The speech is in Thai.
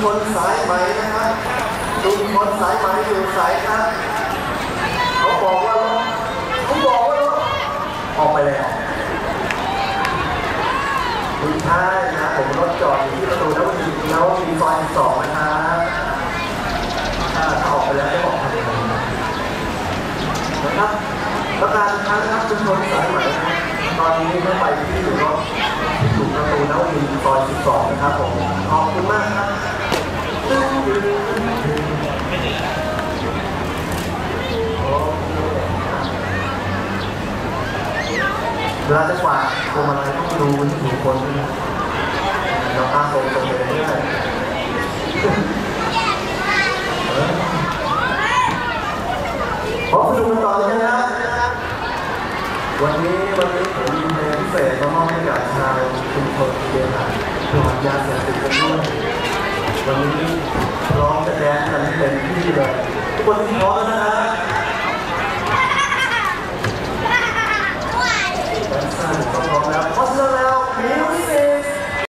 ชสายไหมนะครับชุมชนสายไหมอยู่สายครับเขาบอกว่ารถออกไปแล้วคุณท่านนะผมรถจอดอยู่ที่ประตูนวมินทร์ซอย12นะครับถ้าออกไปแล้วจะบอกทำยังไงนะครับประกาศทางนะครับชุมชนสายไหมตอนนี้ไม่ไปที่อยู่รถที่อยู่ประตูนวมินทร์ซอย12นะครับผมขอบคุณมากครับเวลาจะกวาดพวงมาลัยต้องดูที่ถูกคนด้วยนะเราตาตรงไปเรื่อยขอสนุกกันต่อเลยนะครับวันนี้ผมมีเพลงพิเศษมามอบให้กับชาวชุมชนเดียร์ปลอดยาเสพติดกันด้วยวันนี้ร้องจะแดนกันเต็มที่เลยทุกคนพร้อมแล้วนะครับ